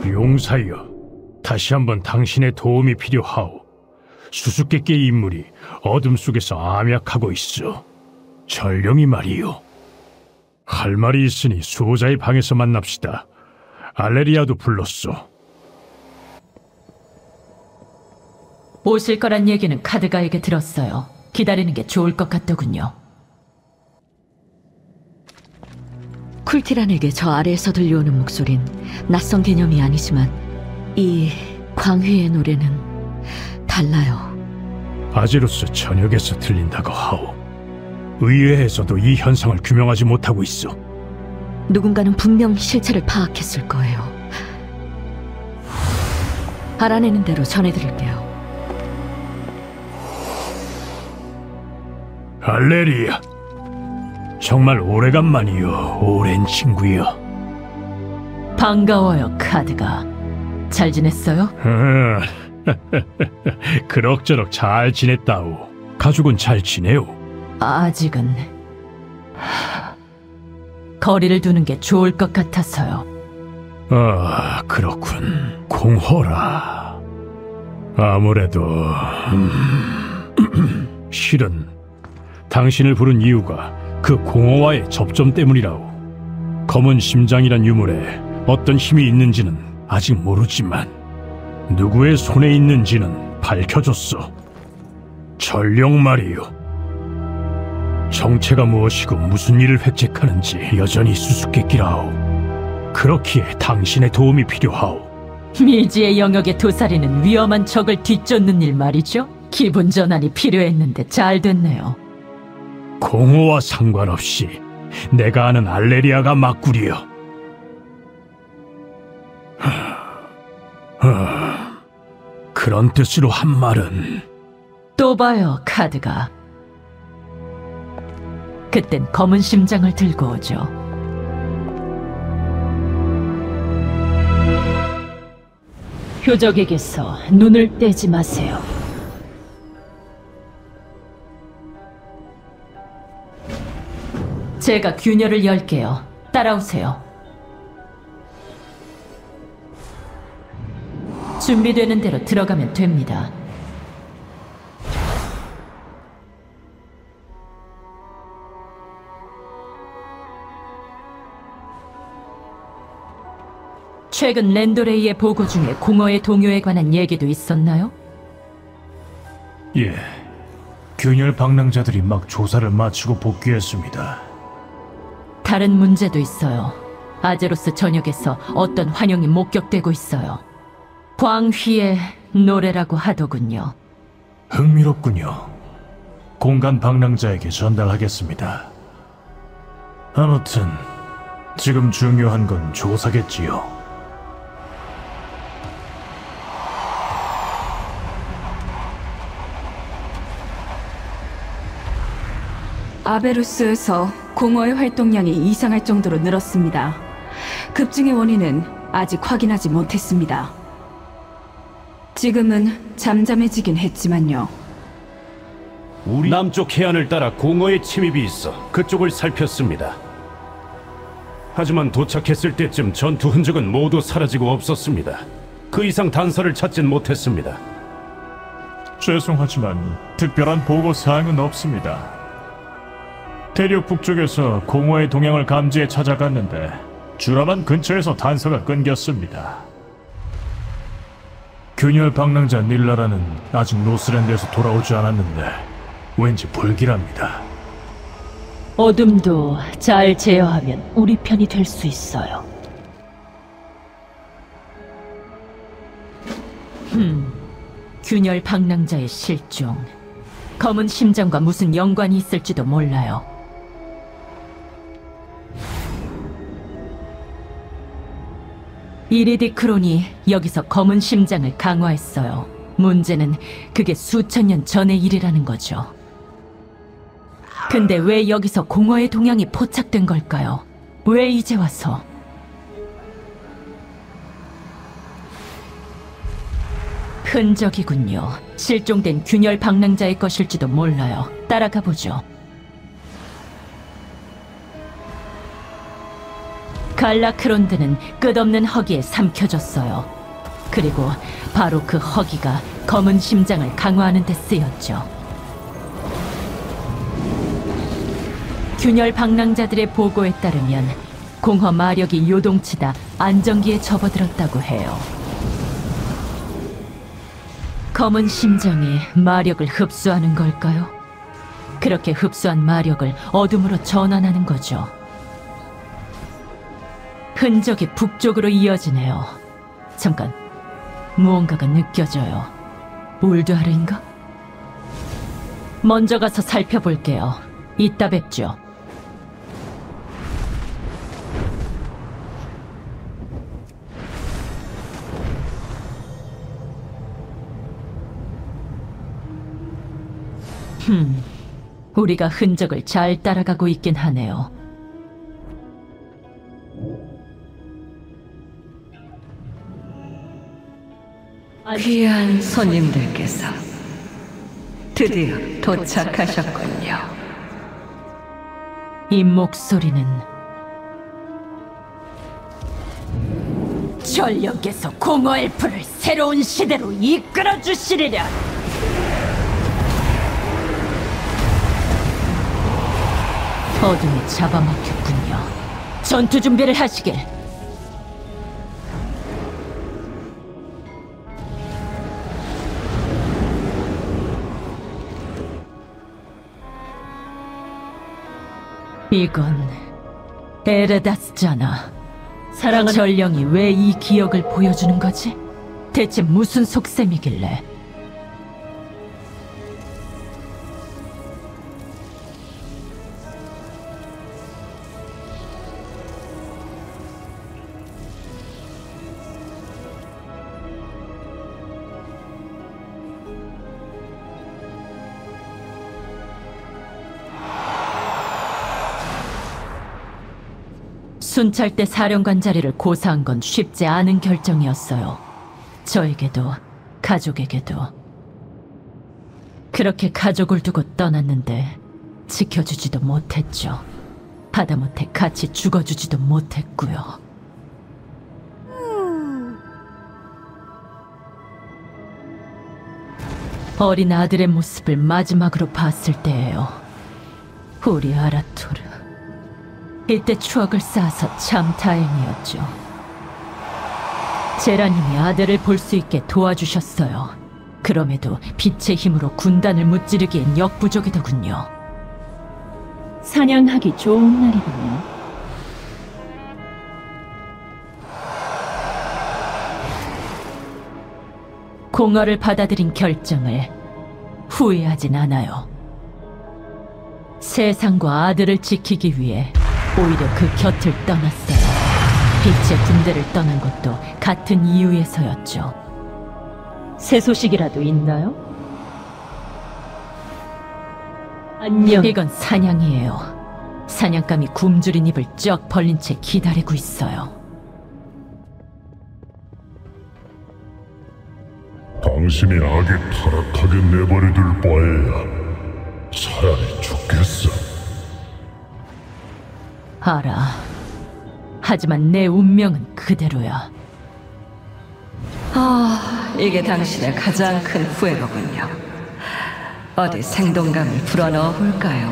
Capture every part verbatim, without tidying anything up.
용사여, 다시 한번 당신의 도움이 필요하오. 수수께끼의 인물이 어둠 속에서 암약하고 있어. 전령이 말이요. 할 말이 있으니 수호자의 방에서 만납시다. 알레리아도 불렀어. 오실 거란 얘기는 카드가에게 들었어요. 기다리는 게 좋을 것 같더군요. 쿨티란에게 저 아래에서 들려오는 목소린 낯선 개념이 아니지만 이 광휘의 노래는 달라요. 아제로스 전역에서 들린다고 하오. 의회에서도 이 현상을 규명하지 못하고 있어. 누군가는 분명 실체를 파악했을 거예요. 알아내는 대로 전해드릴게요. 알레리아, 정말 오래간만이요. 오랜 친구여. 반가워요, 카드가. 잘 지냈어요? 그럭저럭 잘 지냈다오. 가족은 잘 지내오? 아직은 거리를 두는 게 좋을 것 같아서요. 아, 그렇군. 공허라. 아무래도 음... 실은 당신을 부른 이유가 그 공허와의 접점 때문이라오. 검은 심장이란 유물에 어떤 힘이 있는지는 아직 모르지만 누구의 손에 있는지는 밝혀줬어. 전령 말이요. 정체가 무엇이고 무슨 일을 획책하는지 여전히 수수께끼라오. 그렇기에 당신의 도움이 필요하오. 미지의 영역의 도사리는 위험한 적을 뒤쫓는 일 말이죠? 기분 전환이 필요했는데 잘 됐네요. 공허와 상관없이 내가 아는 알레리아가 맞구려. 그런 뜻으로 한 말은 또 봐요, 카드가. 그땐 검은 심장을 들고 오죠. 표적에게서 눈을 떼지 마세요. 제가 균열을 열게요. 따라오세요. 준비되는 대로 들어가면 됩니다. 최근 랜도레이의 보고 중에 공허의 동요에 관한 얘기도 있었나요? 예, 균열 방랑자들이 막 조사를 마치고 복귀했습니다. 다른 문제도 있어요. 아제로스 전역에서 어떤 환영이 목격되고 있어요. 광휘의 노래라고 하더군요. 흥미롭군요. 공간 방랑자에게 전달하겠습니다. 아무튼 지금 중요한 건 조사겠지요. 아베루스에서 공허의 활동량이 이상할 정도로 늘었습니다. 급증의 원인은 아직 확인하지 못했습니다. 지금은 잠잠해지긴 했지만요. 우리 남쪽 해안을 따라 공허의 침입이 있어 그쪽을 살폈습니다. 하지만 도착했을 때쯤 전투 흔적은 모두 사라지고 없었습니다. 그 이상 단서를 찾진 못했습니다. 죄송하지만 특별한 보고 사항은 없습니다. 대륙 북쪽에서 공허의 동향을 감지해 찾아갔는데 주라만 근처에서 단서가 끊겼습니다. 균열 방랑자 닐라라는 아직 노스랜드에서 돌아오지 않았는데 왠지 불길합니다. 어둠도 잘 제어하면 우리 편이 될 수 있어요. 음, 균열 방랑자의 실종. 검은 심장과 무슨 연관이 있을지도 몰라요. 이리디크론이 여기서 검은 심장을 강화했어요. 문제는 그게 수천 년 전의 일이라는 거죠. 근데 왜 여기서 공허의 동향이 포착된 걸까요? 왜 이제 와서? 흔적이군요. 실종된 균열 방랑자의 것일지도 몰라요. 따라가 보죠. 갈라크론드는 끝없는 허기에 삼켜졌어요. 그리고 바로 그 허기가 검은 심장을 강화하는 데 쓰였죠. 균열 방랑자들의 보고에 따르면 공허 마력이 요동치다 안정기에 접어들었다고 해요. 검은 심장이 마력을 흡수하는 걸까요? 그렇게 흡수한 마력을 어둠으로 전환하는 거죠. 흔적이 북쪽으로 이어지네요. 잠깐, 무언가가 느껴져요. 울드하르인가? 먼저 가서 살펴볼게요. 이따 뵙죠. 흠, 우리가 흔적을 잘 따라가고 있긴 하네요. 귀한 손님들께서 드디어 도착하셨군요. 이 목소리는 전력에서 공허 엘프를 새로운 시대로 이끌어 주시리라. 어둠이 잡아먹혔군요. 전투 준비를 하시길. 이건 에르다스잖아. 사랑하는 전령이 왜 이 기억을 보여주는 거지? 대체 무슨 속셈이길래? 순찰대 사령관 자리를 고사한 건 쉽지 않은 결정이었어요. 저에게도, 가족에게도. 그렇게 가족을 두고 떠났는데 지켜주지도 못했죠. 하다못해 같이 죽어주지도 못했고요. 어린 아들의 모습을 마지막으로 봤을 때예요. 우리 아라토르. 이때 추억을 쌓아서 참 다행이었죠. 제라님이 아들을 볼 수 있게 도와주셨어요. 그럼에도 빛의 힘으로 군단을 무찌르기엔 역부족이더군요. 사냥하기 좋은 날이군요. 공허를 받아들인 결정을 후회하진 않아요. 세상과 아들을 지키기 위해 오히려 그 곁을 떠났어요. 빛의 군대를 떠난 것도 같은 이유에서였죠. 새 소식이라도 있나요? 안녕. 이건 사냥이에요. 사냥감이 굶주린 입을 쩍 벌린 채 기다리고 있어요. 당신이 악에 타락하게 내버려둘 바에야 차라리 죽겠어. 알아. 하지만 내 운명은 그대로야. 아, 이게 당신의 가장 큰 후회로군요. 어디 생동감을 불어넣어 볼까요?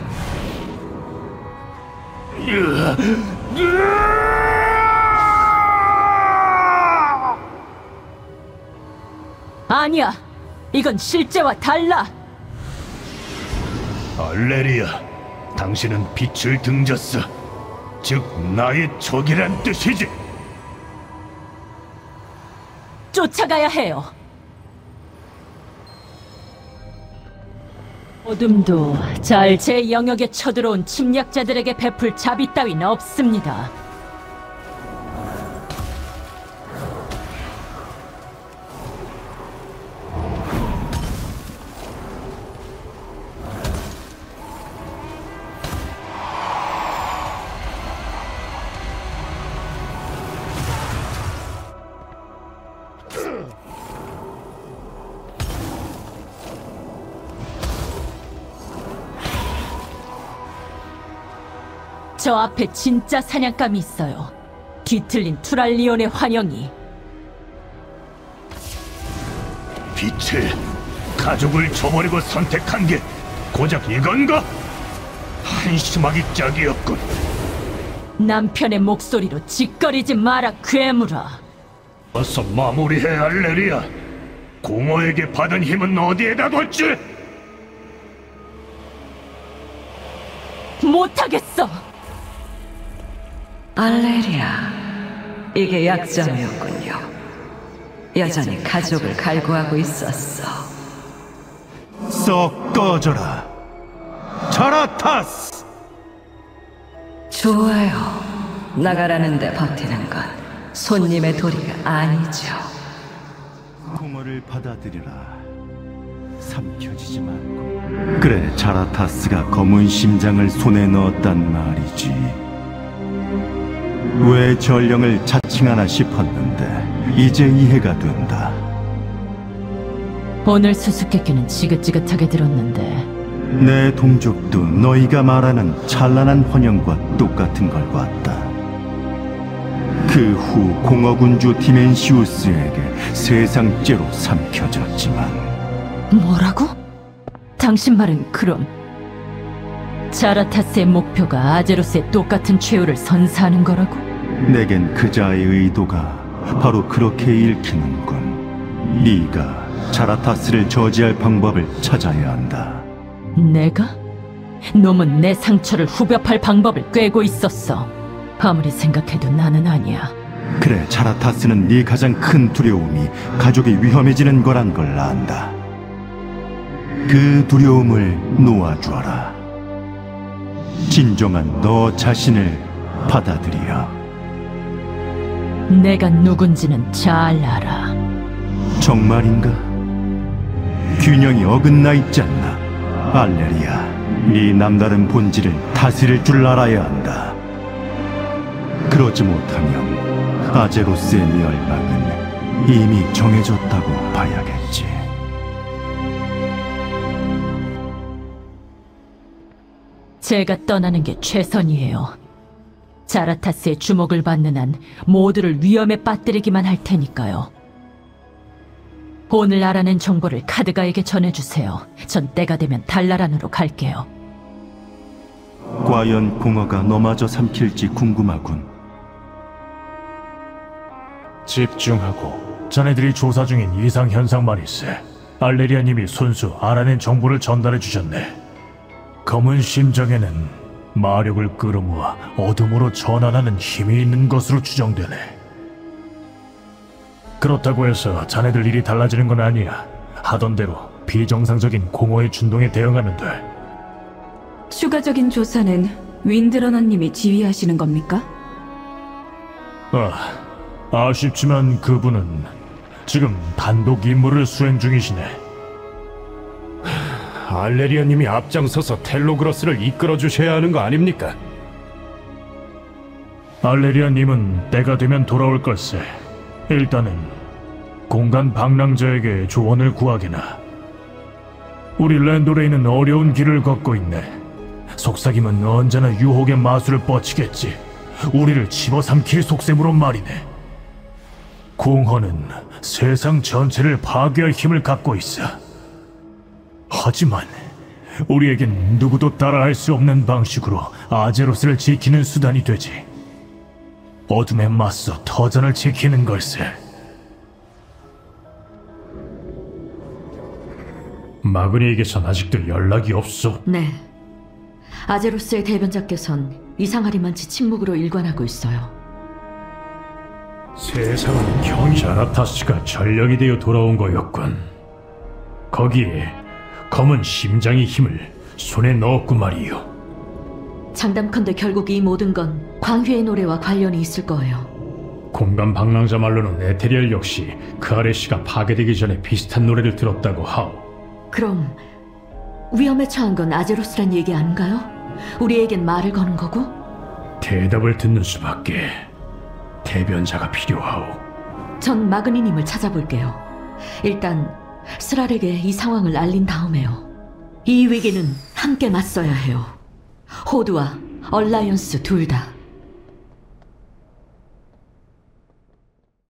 아니야. 이건 실제와 달라. 알레리아, 당신은 빛을 등졌어. 즉, 나의 적이란 뜻이지. 쫓아가야 해요. 어둠도 잘 제 영역에 쳐들어온 침략자들에게 베풀 자비 따윈 없습니다. 저 앞에 진짜 사냥감이 있어요. 뒤틀린 투랄리온의 환영이. 빛을, 가족을 저버리고 선택한 게 고작 이건가? 한심하기 짝이었군. 남편의 목소리로 짓거리지 마라, 괴물아. 어서 마무리해, 알레리아. 공허에게 받은 힘은 어디에다 뒀지? 못하겠어. 알레리아, 이게 약점이었군요. 여전히 가족을 갈구하고 있었어. 썩 꺼져라, 자라타스! 좋아요. 나가라는데 버티는 건 손님의 도리가 아니죠. 공허를 받아들여라. 삼켜지지 말고. 그래, 자라타스가 검은 심장을 손에 넣었단 말이지. 왜 전령을 자칭하나 싶었는데 이제 이해가 된다. 오늘 수수께끼는 지긋지긋하게 들었는데 내 동족도 너희가 말하는 찬란한 환영과 똑같은 걸 봤다. 그 후 공허군주 디멘시우스에게 세상죄로 삼켜졌지만. 뭐라고? 당신 말은 그럼 자라타스의 목표가 아제로스의 똑같은 최후를 선사하는 거라고? 내겐 그자의 의도가 바로 그렇게 읽히는군. 네가 자라타스를 저지할 방법을 찾아야 한다. 내가? 놈은 내 상처를 후벼팔 방법을 꿰고 있었어. 아무리 생각해도 나는 아니야. 그래, 자라타스는 네 가장 큰 두려움이 가족이 위험해지는 거란 걸 안다. 그 두려움을 놓아주어라. 진정한 너 자신을 받아들여. 내가 누군지는 잘 알아. 정말인가? 균형이 어긋나 있지 않나? 알레리아, 네 남다른 본질을 다스릴 줄 알아야 한다. 그러지 못하면 아제로스의 멸망은 이미 정해졌다고 봐야겠지. 제가 떠나는 게 최선이에요. 자라타스의 주목을 받는 한 모두를 위험에 빠뜨리기만 할 테니까요. 오늘 알아낸 정보를 카드가에게 전해주세요. 전 때가 되면 달나란으로 갈게요. 과연 공허가 너마저 삼킬지 궁금하군. 집중하고. 자네들이 조사 중인 이상 현상 말일세. 알레리아님이 손수 알아낸 정보를 전달해 주셨네. 검은 심장에는 마력을 끌어모아 어둠으로 전환하는 힘이 있는 것으로 추정되네. 그렇다고 해서 자네들 일이 달라지는 건 아니야. 하던 대로 비정상적인 공허의 준동에 대응하면 돼. 추가적인 조사는 윈드러너님이 지휘하시는 겁니까? 아, 아쉽지만 그분은 지금 단독 임무를 수행 중이시네. 알레리아님이 앞장서서 텔로그러스를 이끌어 주셔야 하는 거 아닙니까? 알레리아님은 때가 되면 돌아올 걸세. 일단은 공간 방랑자에게 조언을 구하게나. 우리 랜도레이는 어려운 길을 걷고 있네. 속삭임은 언제나 유혹의 마술을 뻗치겠지. 우리를 집어삼킬 속셈으로 말이네. 공허는 세상 전체를 파괴할 힘을 갖고 있어. 하지만 우리에겐 누구도 따라할 수 없는 방식으로 아제로스를 지키는 수단이 되지. 어둠에 맞서 터전을 지키는 걸세. 마그니에게선 아직도 연락이 없어? 네. 아제로스의 대변자께선 이상하리만치 침묵으로 일관하고 있어요. 세상은 경 자라타스가 전령이 되어 돌아온 거였군. 거기에 검은 심장의 힘을 손에 넣었고 말이요. 장담컨대 결국 이 모든 건 광휘의 노래와 관련이 있을 거예요. 공간 방랑자 말로는 에테리얼 역시 그 아레시가 파괴되기 전에 비슷한 노래를 들었다고 하오. 그럼 위험에 처한 건 아제로스란 얘기 아닌가요? 우리에겐 말을 거는 거고? 대답을 듣는 수밖에. 대변자가 필요하오. 전 마그니님을 찾아볼게요. 일단 스랄에게 이 상황을 알린 다음에요. 이 위기는 함께 맞서야 해요. 호드와 얼라이언스 둘 다.